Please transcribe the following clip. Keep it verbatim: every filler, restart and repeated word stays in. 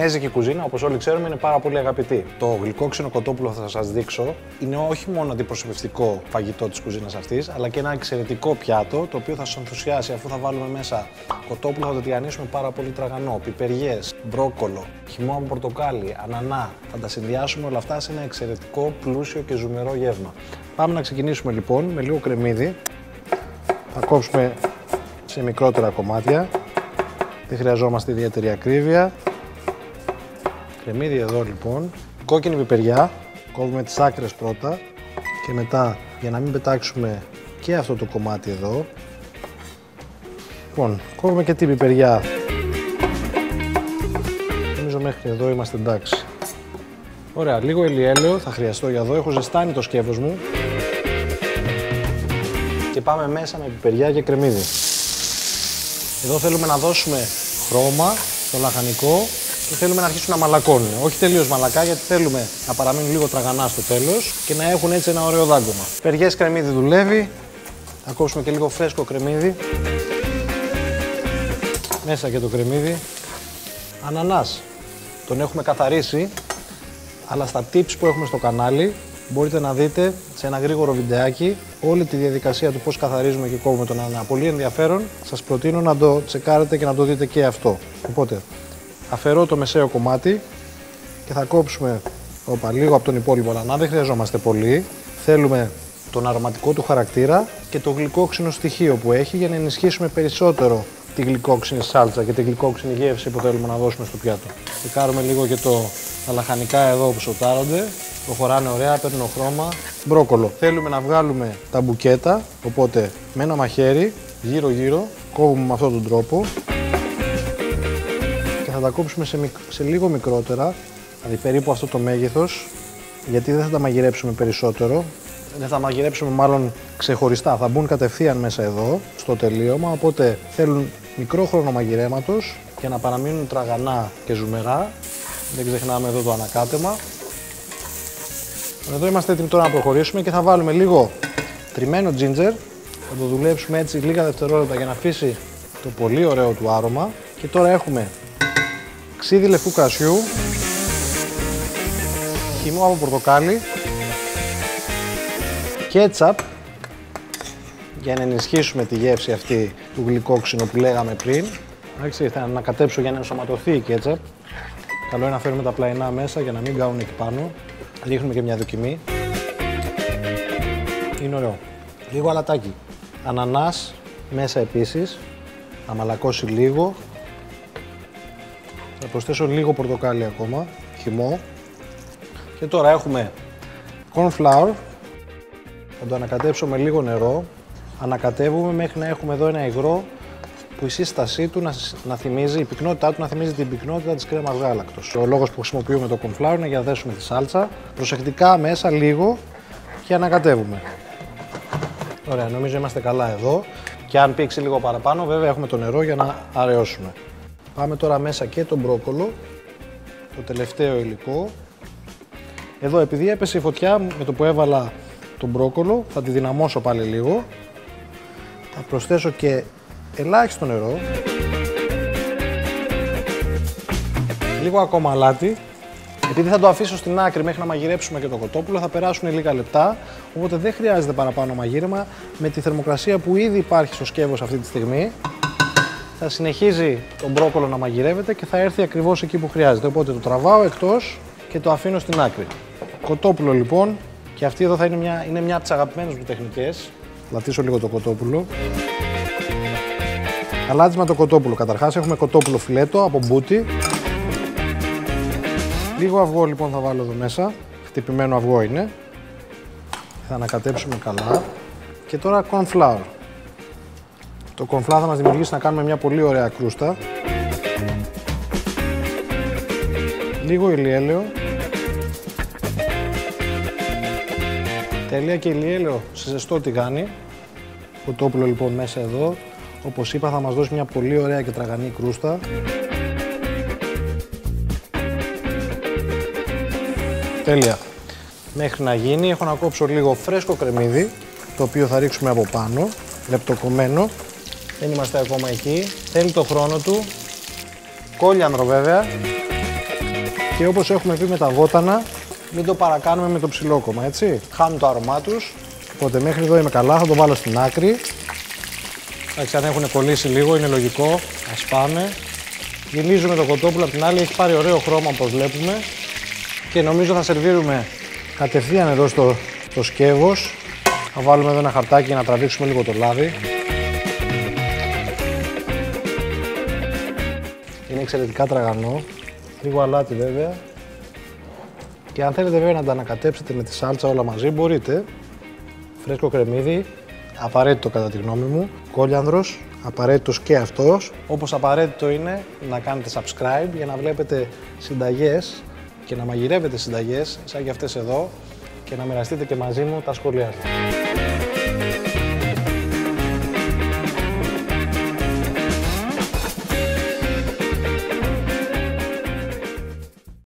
κινέζικη κουζίνα, όπως όλοι ξέρουμε, είναι πάρα πολύ αγαπητή. Το γλυκόξινο κοτόπουλο που θα σας δείξω είναι όχι μόνο αντιπροσωπευτικό φαγητό της κουζίνας αυτής, αλλά και ένα εξαιρετικό πιάτο το οποίο θα σας ενθουσιάσει αφού θα βάλουμε μέσα κοτόπουλο, θα το τηγανίσουμε πάρα πολύ τραγανό, πιπεριές, μπρόκολο, χυμό από πορτοκάλι, ανανά. Θα τα συνδυάσουμε όλα αυτά σε ένα εξαιρετικό, πλούσιο και ζουμερό γεύμα. Πάμε να ξεκινήσουμε λοιπόν με λίγο κρεμμύδι. Θα κόψουμε σε μικρότερα κομμάτια. Δεν χρειαζόμαστε ιδιαίτερη ακρίβεια. Κρεμμύδι εδώ λοιπόν. Κόκκινη πιπεριά. Κόβουμε τις άκρες πρώτα και μετά, για να μην πετάξουμε και αυτό το κομμάτι εδώ, λοιπόν, κόβουμε και την πιπεριά. Νομίζω μέχρι εδώ είμαστε εντάξει. Ωραία, λίγο ηλιέλαιο θα χρειαστώ για εδώ. Έχω ζεστάνει το σκεύος μου. Και πάμε μέσα με πιπεριά και κρεμμύδι. Εδώ θέλουμε να δώσουμε χρώμα στο λαχανικό και θέλουμε να αρχίσουν να μαλακώνουν. Όχι τελείως μαλακά, γιατί θέλουμε να παραμείνουν λίγο τραγανά στο τέλος και να έχουν έτσι ένα ωραίο δάγκωμα. Πιπεριές, κρεμμύδι δουλεύει. Θα κόψουμε και λίγο φρέσκο κρεμμύδι. Μέσα και το κρεμμύδι. Ανανάς. Τον έχουμε καθαρίσει, αλλά στα tips που έχουμε στο κανάλι μπορείτε να δείτε σε ένα γρήγορο βιντεάκι όλη τη διαδικασία του πώς καθαρίζουμε και κόβουμε τον ανανά. Πολύ ενδιαφέρον, σας προτείνω να το τσεκάρετε και να το δείτε και αυτό. Οπότε, αφαιρώ το μεσαίο κομμάτι και θα κόψουμε όπα, λίγο από τον υπόλοιπο ανανά, δεν χρειαζόμαστε πολύ. Θέλουμε τον αρωματικό του χαρακτήρα και το γλυκόξινο στοιχείο που έχει για να ενισχύσουμε περισσότερο τη γλυκόξινη σάλτσα και τη γλυκόξινη γεύση που θέλουμε να δώσουμε στο πιάτο. Τσεκάρουμε λίγο και το, τα λαχανικά εδώ που σοτάρονται. Προχωράνε ωραία, παίρνουν χρώμα. Μπρόκολο. Θέλουμε να βγάλουμε τα μπουκέτα, οπότε με ένα μαχαίρι γύρω γύρω κόβουμε με αυτόν τον τρόπο και θα τα κόψουμε σε, μικ... σε λίγο μικρότερα, δηλαδή περίπου αυτό το μέγεθος, γιατί δεν θα τα μαγειρέψουμε περισσότερο. Δεν θα μαγειρέψουμε μάλλον ξεχωριστά, θα μπουν κατευθείαν μέσα εδώ στο τελείωμα, οπότε θέλουν μικρό χρόνο μαγειρέματος για να παραμείνουν τραγανά και ζουμερά. Δεν ξεχνάμε εδώ το ανακάτεμα. Εδώ είμαστε έτοιμοι τώρα να προχωρήσουμε και θα βάλουμε λίγο τριμμένο ginger. Θα το δουλέψουμε έτσι λίγα δευτερόλεπτα για να αφήσει το πολύ ωραίο του άρωμα. Και τώρα έχουμε ξύδι λευκού κρασιού, χυμό από πορτοκάλι, κέτσαπ για να ενισχύσουμε τη γεύση αυτή του γλυκόξινου που λέγαμε πριν. Εντάξει, θα ανακατέψω για να ενσωματωθεί η κέτσαπ. Καλό είναι να φέρουμε τα πλαϊνά μέσα για να μην καούν εκεί πάνω. Ρίχνουμε και μια δοκιμή. Είναι ωραίο. Λίγο αλατάκι. Ανανάς μέσα επίσης. Θα μαλακώσει λίγο. Θα προσθέσω λίγο πορτοκάλι ακόμα. Χυμό. Και τώρα έχουμε corn flour. Θα το ανακατέψω με λίγο νερό. Ανακατεύουμε μέχρι να έχουμε εδώ ένα υγρό που η σύστασή του να, να θυμίζει, η πυκνότητά του να θυμίζει την πυκνότητα της κρέμας γάλακτος. Ο λόγος που χρησιμοποιούμε το corn flour είναι για να δέσουμε τη σάλτσα. Προσεκτικά μέσα λίγο και ανακατεύουμε. Ωραία, νομίζω είμαστε καλά εδώ. Και αν πήξει λίγο παραπάνω, βέβαια έχουμε το νερό για να αραιώσουμε. Πάμε τώρα μέσα και το μπρόκολο, το τελευταίο υλικό. Εδώ, επειδή έπεσε η φωτιά με το που έβαλα το μπρόκολο, θα τη δυναμώσω πάλι λίγο. Θα προσθέσω και ελάχιστο νερό. Λίγο ακόμα αλάτι. Επειδή θα το αφήσω στην άκρη μέχρι να μαγειρέψουμε και το κοτόπουλο, θα περάσουν λίγα λεπτά, οπότε δεν χρειάζεται παραπάνω μαγείρεμα. Με τη θερμοκρασία που ήδη υπάρχει στο σκεύος αυτή τη στιγμή, θα συνεχίζει το μπρόκολο να μαγειρεύεται και θα έρθει ακριβώς εκεί που χρειάζεται. Οπότε το τραβάω εκτός και το αφήνω στην άκρη. Κοτόπουλο λοιπόν, και αυτή εδώ θα είναι μια, είναι μια από τις αγαπημένες μου τεχνικές. Λατήσω λίγο το κοτόπουλο. Αλάτισμα το κοτόπουλο. Καταρχάς έχουμε κοτόπουλο φιλέτο από μπούτι. Λίγο αυγό λοιπόν θα βάλω εδώ μέσα. Χτυπημένο αυγό είναι. Θα ανακατέψουμε καλά. Και τώρα corn flour. Το corn flour θα μας δημιουργήσει να κάνουμε μια πολύ ωραία κρούστα. Λίγο ηλιέλαιο. Τέλεια, και ηλιέλαιο σε ζεστό τηγάνι. Κοτόπουλο λοιπόν μέσα εδώ. Όπως είπα, θα μας δώσει μια πολύ ωραία και τραγανή κρούστα. Τέλεια. Μέχρι να γίνει έχω να κόψω λίγο φρέσκο κρεμμύδι, το οποίο θα ρίξουμε από πάνω, λεπτοκομμένο. Δεν είμαστε ακόμα εκεί. Θέλει το χρόνο του. Κόλιανδρο βέβαια. Και όπως έχουμε πει με τα βότανα, μην το παρακάνουμε με το ψιλόκομμα, έτσι. Χάνουν το άρωμά τους. Οπότε μέχρι εδώ είμαι καλά, θα το βάλω στην άκρη. Εντάξει, αν έχουν κολλήσει λίγο είναι λογικό, ας πάμε. Γεμίζουμε το κοτόπουλο από την άλλη, έχει πάρει ωραίο χρώμα όπως βλέπουμε. Και νομίζω θα σερβίρουμε κατευθείαν εδώ στο, στο σκεύος. Θα βάλουμε εδώ ένα χαρτάκι για να τραβήξουμε λίγο το λάδι. Είναι εξαιρετικά τραγανό, λίγο αλάτι βέβαια. Και αν θέλετε βέβαια να τα ανακατέψετε με τη σάλτσα όλα μαζί, μπορείτε. Φρέσκο κρεμμύδι, απαραίτητο κατά τη γνώμη μου. Κόλιανδρος, απαραίτητος και αυτός. Όπως απαραίτητο είναι να κάνετε subscribe για να βλέπετε συνταγές και να μαγειρεύετε συνταγές σαν και αυτές εδώ και να μοιραστείτε και μαζί μου τα σχόλιά σας.